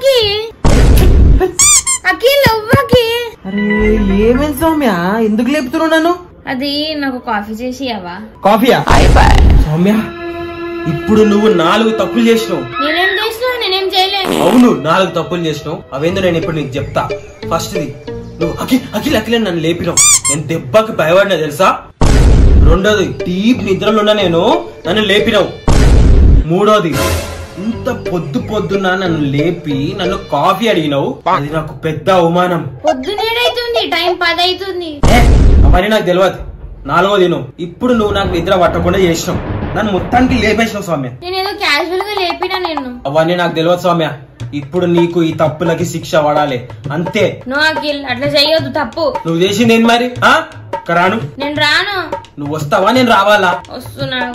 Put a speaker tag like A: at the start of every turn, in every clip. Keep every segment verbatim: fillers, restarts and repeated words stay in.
A: అవ్వకి అఖిల్ అవ్వకి.
B: అరే ఏమేం సౌమ్య ఎందుకు లేపుతున్నావు నన్ను?
A: అది నాకు కాఫీ చేసి అవ్వా.
B: కాఫీయా? సౌమ్య ఇప్పుడు నువ్వు నాలుగు తప్పులు చేసినావు.
A: నేనేం చేసినా? నేనేం చేయలేదు.
B: అవును నాలుగు తప్పులు చేసినావు. అవేందో నేను ఇప్పుడు నీకు చెప్తా. ఫస్ట్ ది నువ్వు అఖిల్ అఖిల్ అఖిల్ అని నన్ను లేపినావు. నేను దెబ్బకి భయపడినా తెలుసా. రెండోది డీప్ నిద్రలున్నా నేను నన్ను లేపినావు. మూడోది ఇంత పొద్దు పొద్దున్న నన్ను లేపి నన్ను కాఫీ అడిగినావు. అది నాకు పెద్ద అవమానం.
A: పొద్దునేడైతుంది, టైం పది అవుతుంది.
B: అవన్నీ నాకు తెలియదు. నాలుగోది నువ్వు ఇప్పుడు నువ్వు నాకు నిద్ర పట్టకుండా చేసినావు. నన్ను మొత్తానికి లేపేసినావు సౌమ్య.
A: నేనేదో క్యాజువల్ గా లేపినా నేను.
B: అవన్నీ నాకు తెలియదు సౌమ్య. ఇప్పుడు నీకు ఈ తప్పులకి శిక్ష పడాలి అంతే.
A: నో అఖిల్ అట్లా చెయ్యొద్దు, తప్పు.
B: నువ్వు చేసింది ఏంటి మరి? రాను.
A: నేను రాను.
B: నువ్వు వస్తావా నేను రావాలా?
A: వస్తున్నావు.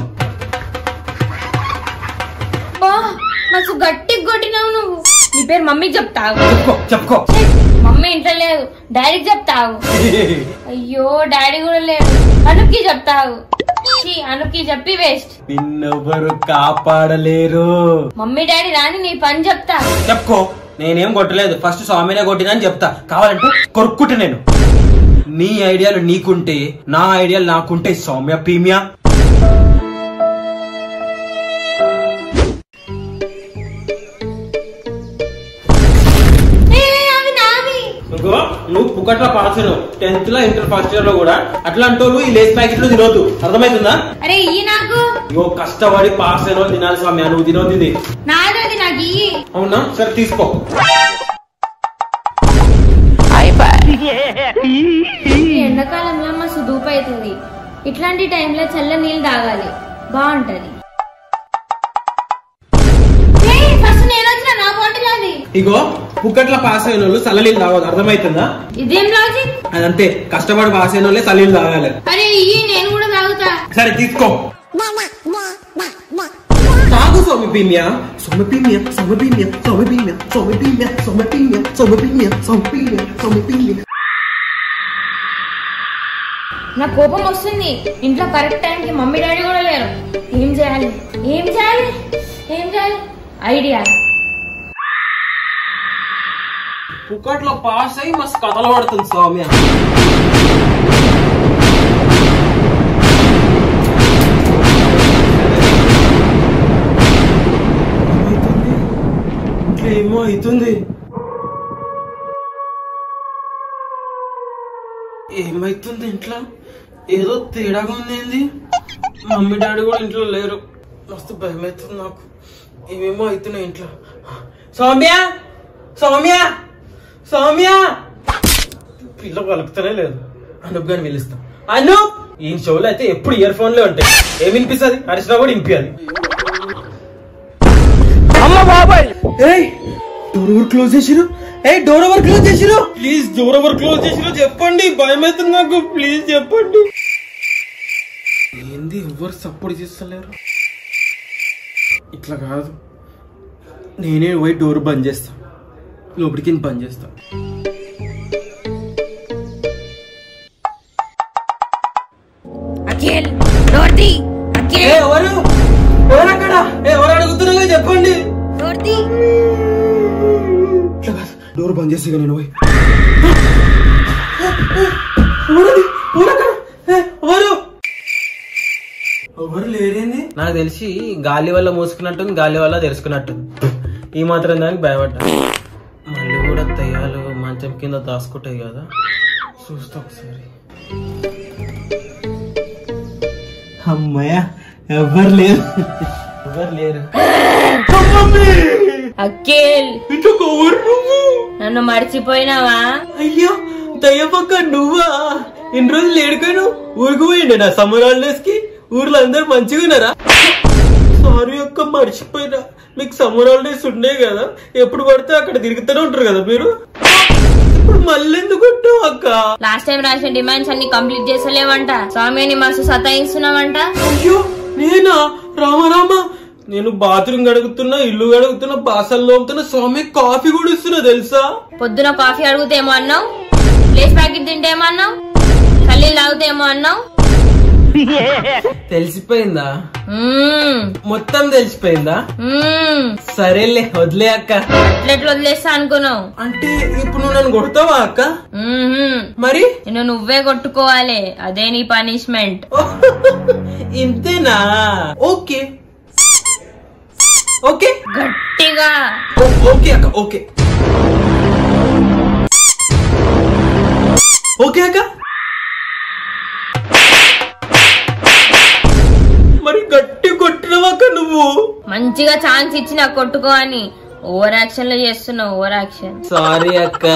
A: నాకు గట్టిగా కొట్టినావు నువ్వు. నీ పేరు మమ్మీకి చెప్తావు.
B: చెప్పుకో చెప్పుకో.
A: మమ్మీ ఇంట్లో లేదు, డాడీకి చెప్తావు. అయ్యో డాడీ కూడా లేడు, అనుకి చెప్తావు. అనుకి చెప్పి వేస్ట్.
B: నిన్నెవరు కాపాడలేరు.
A: మమ్మీ డాడీ రాని నీ పని చెప్తా.
B: చెప్పుకో. నేనేం కొట్టలేదు, ఫస్ట్ స్వామినే కొట్టినా అని చెప్తా. కావాలంటే కొరుక్కుంటే నేను. నీ ఐడియాలు నీకుంటే నా ఐడియాలు నాకుంటే సౌమ్య పీమియా. నువ్వు పుకట్ల పాస్ అయినావు టెన్త్ లో ఇంటర్ ఫస్ట్ ఇయర్ లో కూడా. అట్లాంటి వాళ్ళు ఈ లేస్ ప్యాకెట్లు తినవద్దు, అర్థమవుతుందా?
A: అరే ఈ నాకు
B: ఇగో కష్టపడి పాస్ అయిన వాళ్ళు తినాలి స్వామి. నువ్వు తినవద్దు ఇది.
A: నాది నాకు.
B: అవునా సరే తీసుకో.
A: ఎండాకాలంలో మా సుదూపు అవుతుంది. ఇట్లాంటి టైంలో చల్ల నీళ్ళు తాగాలి, బాగుంటది.
B: ఇగో పుక్కట్ల పాస్ అయిన వాళ్ళు చల్లనీళ్ళు తాగదు, అర్థమవుతుందా?
A: ఇదేం లాజిక్?
B: అదంతే, కష్టపడి పాస్ అయిన వాళ్ళే చల్లనీళ్ళు తాగాలి.
A: అరే నేను కూడా తాగుతా.
B: సరే తీసుకో. తాగు సౌమ్యపీమ్య సౌమ్యపీమ్య సౌమ్యపీమ్య సౌమ్యపీమ్య సౌమ్యపీమ్య సౌమ్యపీమ్య సౌమ్యపీమ్య సౌమ్యపీమ్య సౌమ్యపీమ్య.
A: నా కోపం వస్తుంది. ఇంట్లో కరెక్ట్ టైంకి మమ్మీ డాడీ కూడా లేరు. ఏం చేయాలి ఏం చేయాలి ఏం చేయాలి? ఐడియా.
B: పుక్కట్లో పాస్ అయ్యి మస్తు కథలు పడుతుంది సౌమ్య. ఏమో అవుతుంది. ఏమైతుంది ఇంట్లో? ఏదో తేడాగా ఉంది. మమ్మీ డాడీ కూడా ఇంట్లో లేరు. మస్తు భయం అవుతుంది నాకు. ఏమేమో అవుతున్నాయి ఇంట్లో. సౌమ్య సౌమ్య సౌమ్య పిల్ల పలుకుతానే లేదు. అనూప్ గాని పిలుస్తాం. అనూప్ ఈ షోలో అయితే ఎప్పుడు ఇయర్ ఫోన్ లో ఉంటాయి. ఏం వినిపిస్తుంది? హరిశ్రావు కూడా వినిపించాలి. డోర్ ఎవరు క్లోజ్ చేసిరు? ఏ డోర్ ఎవరు క్లోజ్ చేసిరు? ప్లీజ్ డోర్ ఎవరు క్లోజ్ చేసిరు చెప్పండి. భయం అవుతుంది నాకు. ప్లీజ్ చెప్పండి. ఏంది ఎవరు సపోర్ట్ చేస్తలేరు? ఇట్లా కాదు, నేనే పోయి డోర్ బంద్ చేస్తా. లోపలికి బంద్ చేస్తా. ఎవరు ఎవరు అక్కడ? ఎవరు అడుగుతున్నా చెప్పండి. డోర్ బంద్ చేసి నేను పోయి ఎవరు లేరేంది? నాకు తెలిసి గాలి వల్ల మూసుకున్నట్టుంది, గాలి వల్ల తెరుచుకున్నట్టుంది. ఈ మాత్రం దానికి భయపడ్డా. మళ్ళీ కూడా దయ్యాలు మంచం కింద దాచుకుంటాయి కదా, చూస్తా ఒకసారి. అమ్మయ్య ఎవరు లేరు, ఎవరు లేరు.
A: అఖిల్ నన్ను మర్చిపోయినావా?
B: అయ్యో దయ్యపక్క నువ్వా? ఇన్ని రోజులు ఏడుకోను ఊరికి పోయిండే నా సమ్మర్ హాలిడేస్ కి. ఊర్లో అందరు మంచిగా ఉన్నారా? సారీ అక్క మర్చిపోయినా. మీకు సమ్మర్ హాలిడేస్ ఉండే కదా, ఎప్పుడు పడితే అక్కడ తిరుగుతూనే ఉంటారు కదా మీరు. ఇప్పుడు మళ్ళీ ఎందుకు అక్క?
A: లాస్ట్ టైం రాసిన డిమాండ్స్ అన్ని కంప్లీట్ చేసలేవంట. స్వామిని మస్తు సతాయిస్తున్నావంట.
B: అయ్యో నేనా? రామరామా, నేను బాత్రూమ్ గడుగుతున్నా, ఇల్లు గడుగుతున్నా, బాసలు తోముతున్నా, స్వామి కాఫీ కూడా ఇస్తున్నా తెలుసా?
A: పొద్దున కాఫీ అడుగుతేమో అన్నావు, లేస్ ప్యాకెట్ తింటేమో అన్నావు, చల్లీలు తాగుతేమో అన్నావు.
B: తెలిసిపోయిందా?
A: మ్మ్.
B: మొత్తం తెలిసిపోయిందా?
A: మ్మ్.
B: సరేలే వదిలే అక్క.
A: ఎట్లెట్లు వదిలేస్తా అనుకున్నావు?
B: అంటే ఇప్పుడు నువ్వు నన్ను కొడతావా అక్క?
A: మ్మ్.
B: మరి
A: నిన్ను నువ్వే కొట్టుకోవాలి, అదే నీ పనిష్మెంట్.
B: ఇంతేనా? ఓకే ఓకే
A: గట్టిగా.
B: ఓకే అక్క. ఓకే ఓకే అక్క. మరి గట్టి కొట్టినవాక నువ్వు?
A: మంచిగా ఛాన్స్ ఇచ్చి నాకు కొట్టుకో అని ఓవర్ యాక్షన్ లో చేస్తున్నావు. Over action.
B: సారీ అక్క.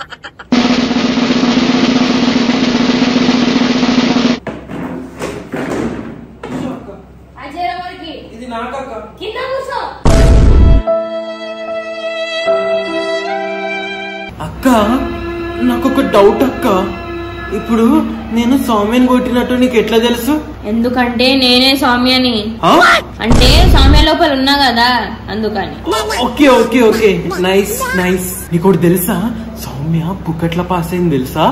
B: ఇది నాకక్క. అక్క నాకొక డౌట్ అక్క. ఇప్పుడు నేను సౌమ్యని కొట్టినట్టు నీకు ఎట్లా తెలుసు?
A: ఎందుకంటే నేనే సౌమ్యని.
B: ఆ?
A: అంటే సౌమ్య లోపల ఉన్నా కదా అందుకని.
B: Okay okay okay nice nice. నీకు ఒకటి తెలుసా? సౌమ్య పుక్కట్ల పాస్ అయింది తెలుసా?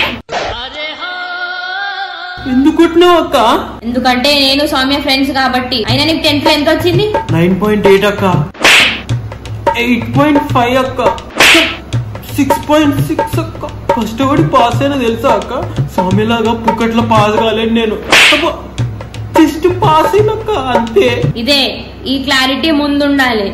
B: ఎందుకు కొట్టినావు అక్క?
A: ఎందుకంటే నేను సౌమ్య ఫ్రెండ్స్ కాబట్టి. అయినా నీకు టెన్త్ లో ఎంత వచ్చింది?
B: నైన్ పాయింట్ ఎయిట్ అక్క. ఎయిట్ పాయింట్ ఫైవ్ అక్క. సిక్స్ పాయింట్ సిక్స్ అక్క. కష్టపడి పాస్ అయినా తెలుసా అక్క? సౌమ్యలాగా పుక్కట్ల పాస్ కాలేదు నేను. జస్ట్ పాస్ అయినక్క అంతే.
A: ఇదే ఈ క్లారిటీ ముందుండాలి.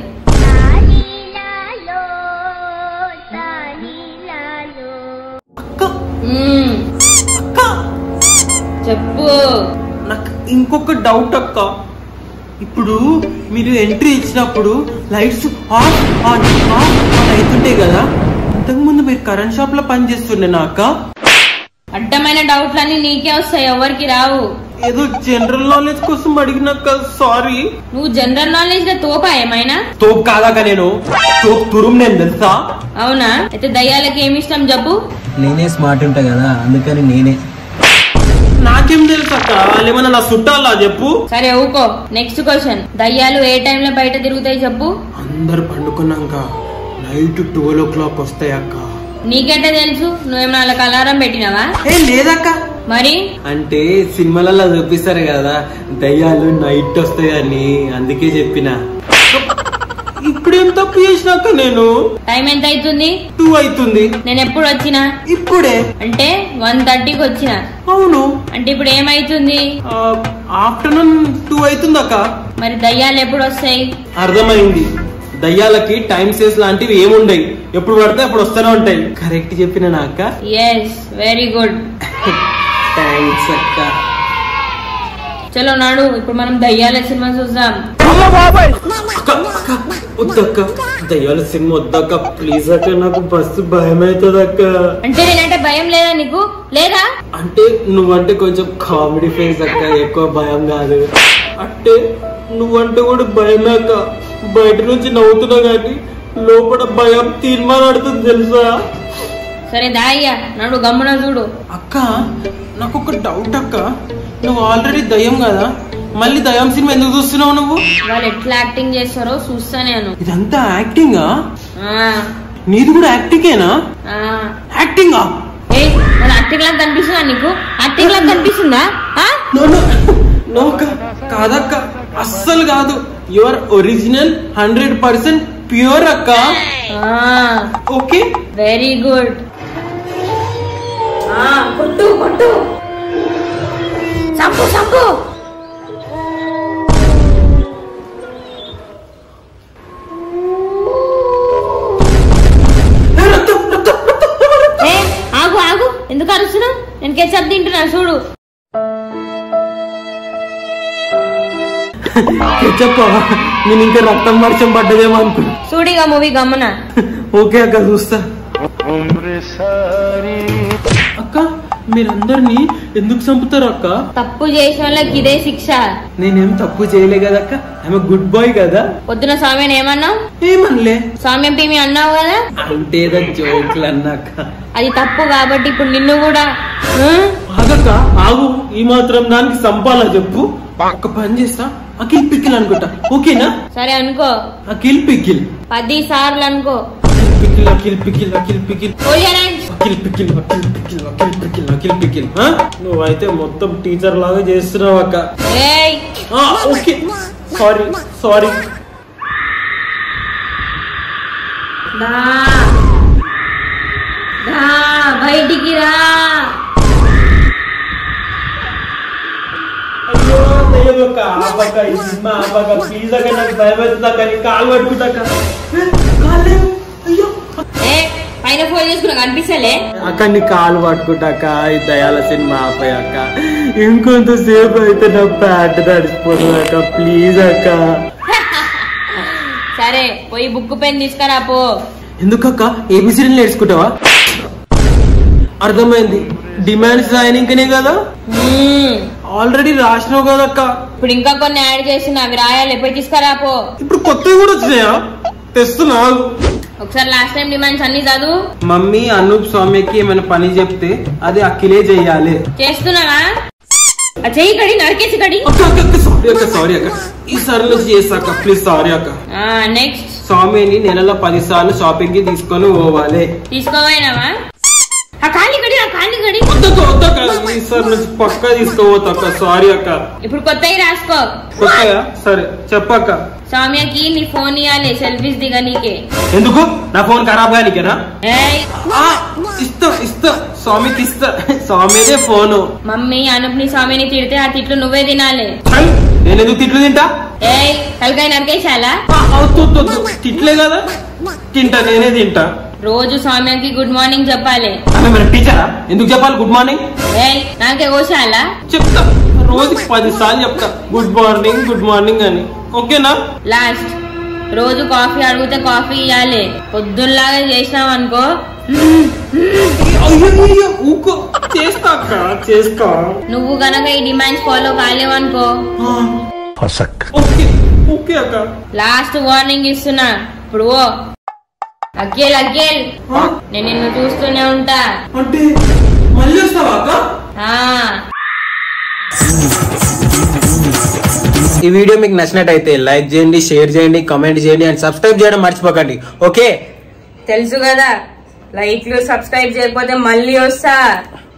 B: అక్క
A: మ్మ్.
B: అక్క
A: చెప్పు.
B: నాకు ఇంకొక డౌట్ అక్క. ఇప్పుడు మీరు ఎంట్రీ ఇచ్చినప్పుడు లైట్స్ ఆన్ ఆన్ ఆన్ అవుతుంటాయి కదా, ఇంతకు ముందు మీరు కరెంట్ షాప్ లో పని చేస్తుండేనా అక్క?
A: అడ్డమైన డౌట్లన్నీ నీకే వస్తాయి, ఎవరికి రావు.
B: ఏదో జనరల్ నాలెడ్జ్ కోసం అడిగినాక. సారీ.
A: నువ్వు జనరల్ నాలెడ్జ్ లో తోపా ఏమైనా?
B: తోపు కాదాక నేను తోపు తురుము నేను తెలుసా?
A: అవునా? అయితే దయ్యాలకి ఏమి ఇష్టం చెప్పు.
C: నేనే స్మార్ట్ ఉంటా కదా అందుకని నేనే.
B: నాకేం తెలుసు అక్క? వాళ్ళేమన్నా నా చుట్టాలా చెప్పు.
A: సరే ఊకో. Next question. దయ్యాలు ఏ టైంలో బయట తిరుగుతాయి చెప్పు.
B: అందరు పండుకున్నాక నైట్ ట్వెల్వ్ ఓ క్లాక్ వస్తాయి అక్క.
A: నీకెంటే తెలుసు? నువ్వేమన్నా వాళ్ళకి అలారం పెట్టినావా?
B: ఏ లేదక్క.
A: మరి
B: అంటే సినిమాలలో చూపిస్తారు కదా దయ్యాలు నైట్ వస్తాయని, అందుకే చెప్పిన. ఇప్పుడేం తప్పు చేసినాక నేను?
A: టైం ఎంత అవుతుంది?
B: టూ అవుతుంది.
A: నేను ఎప్పుడు వచ్చినా?
B: ఇప్పుడే.
A: అంటే వన్ థర్టీకి వచ్చిన.
B: అవును.
A: అంటే ఇప్పుడు ఏమైతుంది?
B: ఆఫ్టర్నూన్ టూ అవుతుంది అక్క.
A: మరి దయ్యాలు ఎప్పుడు వస్తాయి?
B: అర్థమైంది. దయ్యాలకి టైం సేస్ లాంటివి ఏముండయి, ఎప్పుడు పడితే అప్పుడు వస్తూనే ఉంటాయి. కరెక్ట్ చెప్పిన నా అక్క?
A: Yes, very good.
B: థ్యాంక్స్ అక్క.
A: చలో నాడు, ఇప్పుడు మనం దయ్యాల సినిమా చూద్దాం.
B: వద్దక్క, దయ్యాల సినిమా వద్దక్క ప్లీజ్ అక్క. నాకు బస్సు భయం అవుతుంది అక్క.
A: అంటే నేనంటే భయం లేదా నీకు? లేదా?
B: అంటే నువ్వంటే కొంచెం కామెడీ ఫేస్ అక్క, ఎక్కువ భయం కాదు. అంటే నువ్వంటే కూడా భయమే అక్క. బయట నుంచి నవ్వుతున్నా కానీ లోపల భయం తీర్మానాడుతుంది తెలుసా?
A: సరే దాయ్యా నడు, గమ్మున చూడు.
B: అక్క నాకు ఒక డౌట్ అక్క. నువ్వు ఆల్రెడీ దయ్యం కదా, మళ్ళీ దయ్యం సినిమా ఎందుకు చూస్తున్నావు నువ్వు?
A: వాళ్ళు ఎట్లా యాక్టింగ్ చేస్తారో చూస్తా నేను.
B: ఇదంతా యాక్టింగా?
A: ఆ,
B: నీది కూడా యాక్టింగేనా?
A: ఆ.
B: యాక్టింగా?
A: ఏ మన యాక్టింగ్ లాగా కనిపిస్తుందా నీకు? యాక్టింగ్ లాగా కనిపిస్తుందా? ఆ?
B: నో నో నో అక్క, కాదక్క, అస్సలు కాదు. Your original hundred percent pure అక్క. Okay
A: very good. కొట్టు కొట్టు, చంపు చంపు. ఏ ఆగు ఆగు, ఎందుకు అరుస్తున్నావు? నేను కెచప్ తింటున్నా చూడు.
B: చెప్పా, నేను ఇంకా రక్తం వర్షం పడ్డదేమో అనుకున్నా.
A: చూడిగా మూవీ గమ్మున.
B: ఓకే అక్క చూస్తా. అక్క మీరందరినీ ఎందుకు చంపుతారు అక్క?
A: తప్పు చేసిన వాళ్ళకి ఇదే శిక్ష.
B: నేనేం తప్పు చేయలే కదక్క, ఐఎమ్ గుడ్ బాయ్ కదా.
A: పొద్దున స్వామిని ఏమన్నావు?
B: ఏమనలే.
A: స్వామ్యం పీమి అన్నావు కదా.
B: అంటే జోకులు అన్నాక
A: అది తప్పు కాబట్టి ఇప్పుడు నిన్ను కూడా.
B: ఆగక్క ఆగు, ఈ మాత్రం దానికి సంపాలా చెప్పు. ఒక పని చేస్తా, అఖిల్ పిక్కిల్ అనుకుంటా. ఓకేనా?
A: సరే అనుకో.
B: అఖిల్ పిక్కిల్
A: పది సార్లు అనుకో.
B: Pickle Akhil pickle Akhil pickle
A: Hold your hands.
B: Akhil pickle Akhil pickle Akhil pickle Akhil pickle నువ్వైతే మొత్తం టీచర్ లాగా చేస్తున్నావు అక్క.
A: Hey.
B: Okay sorry sorry.
A: దా దా బయటికి రా.
B: అయ్యో దయ్యమక్క ఆపక్క ఈ సినిమా ఆపక్క ప్లీజ్ అక్క నాకు భయం అవుతుందక్క నీ కాలు పట్టుకుంటాక. అయ్యో
A: ఏ పైన ఫోన్ చేసుకున్నా కనిపిస్తలే.
B: అక్క నీ కాలు పట్టుకుంటాక ఈ దయాల సినిమా ఆపయాక ఇంకొంతసేపు అయితే నా ప్యాంట్ తడిసిపోతుంది అక్క ప్లీజ్ అక్క.
A: సరే పోయి బుక్ పెన్ తీసుకురా పో.
B: ఎందుకక్క ఏబిసిడీలు నేర్చుకుంటావా? అర్థమైంది డిమాండ్స్ రాయనికనే కదా. ఆల్రెడీ రాసినావు కదక్క.
A: ఇప్పుడు ఇంకా కొన్ని యాడ్ చేస్తున్నా అవి రాయాలి పోయి తీసుకురా పో.
B: ఇప్పుడు కొత్తవి కూడా వచ్చినాయా? తెస్తున్నా.
A: ఒకసారి లాస్ట్ టైం డిమాండ్స్ అన్ని చదువు.
B: మమ్మీ అనూప్ సౌమ్యకి ఏమైనా పని చెప్తే అది అఖిలే చెయ్యాలి.
A: చేస్తున్నావా? చెయ్యి కడి నరికేసి కడి.
B: సారీ అక్క సారీ అక్క ఈసారి నుంచి చేస్తాక ప్లీజ్ సారీ అక్క.
A: నెక్స్ట్
B: స్వామిని నెలలో పది సార్లు షాపింగ్ కి తీసుకొని పోవాలి.
A: తీసుకోపోయినావా? ఆ కాలి కడి ఆ కాలి కడి.
B: ఈసారి నుంచి పక్కా తీసుకోవద్దక్క సారీ అక్క.
A: ఇప్పుడు కొత్తవి రాసుకో.
B: కొత్తగా సరే చెప్పక్క.
A: సౌమ్యకి నీ ఫోన్ ఇవ్వాలి సెల్ఫీస్ దిగనీకే.
B: ఎందుకు? నా ఫోన్ ఖరాబ్ గానికేనా? ఇస్తా ఇస్తా స్వామికి ఇస్తా. స్వామిదే ఫోను.
A: మమ్మీ అనూప్ ని స్వామిని తిడితే ఆ తిట్లు నువ్వే తినాలి.
B: నేను ఎందుకు తిట్లు తింటా?
A: ఏయ్ తలకాయ నరికేశాలా?
B: తిట్లే కదా తింటా నేనే తింటా.
A: రోజు సౌమ్యకి గుడ్ మార్నింగ్ చెప్పాలి.
B: టీచరా ఎందుకు చెప్పాలి గుడ్ మార్నింగ్?
A: ఏయ్ నాకే కోశాలా?
B: చెప్తా రోజుకి పది సార్లు చెప్తా గుడ్ మార్నింగ్ గుడ్ మార్నింగ్ అని. ఓకేనా?
A: లాస్ట్ రోజు కాఫీ అడిగితే కాఫీ ఇవ్వాలి. పొద్దున్నలాగా చేసినావు అనుకో
B: ఊకో చేస్తా చేస్తా.
A: నువ్వు గనక ఈ డిమాండ్స్ ఫాలో కాలేవనుకో లాస్ట్ వార్నింగ్ ఇస్తున్నా. ఇప్పుడు ఓ అగ్గేల్ అగ్గేల్ నేను నిన్ను చూస్తూనే ఉంటా.
B: అంటే మళ్ళీ వస్తావా అక్క? ఈ వీడియో మీకు నచ్చినట్టయితే లైక్ చేయండి, షేర్ చేయండి, కామెంట్ చేయండి అండ్ సబ్స్క్రైబ్ చేయడం మర్చిపోకండి. ఓకే
A: తెలుసు కదా లైక్లు సబ్స్క్రైబ్ చేయకపోతే మళ్ళీ వస్తా.